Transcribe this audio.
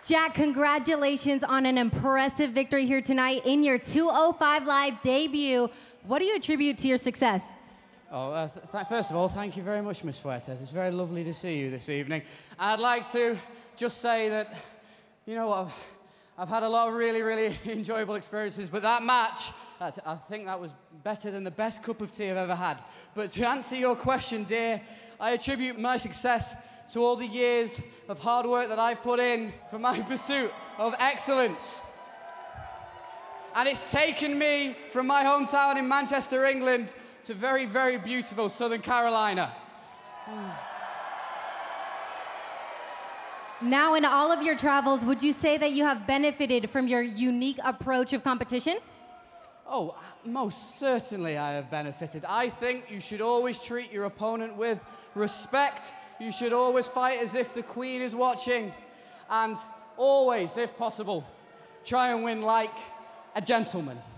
Jack, congratulations on an impressive victory here tonight in your 205 Live debut. What do you attribute to your success? Oh, first of all, thank you very much, Miss Fuertes. It's very lovely to see you this evening. I'd like to just say that, you know what, I've had a lot of really enjoyable experiences, but that match, I think that was better than the best cup of tea I've ever had. But to answer your question, dear, I attribute my success to all the years of hard work that I've put in for my pursuit of excellence. And it's taken me from my hometown in Manchester, England, to very beautiful Southern Carolina. Now, in all of your travels, would you say that you have benefited from your unique approach of competition? Oh, most certainly I have benefited. I think you should always treat your opponent with respect. You should always fight as if the Queen is watching. And always, if possible, try and win like a gentleman.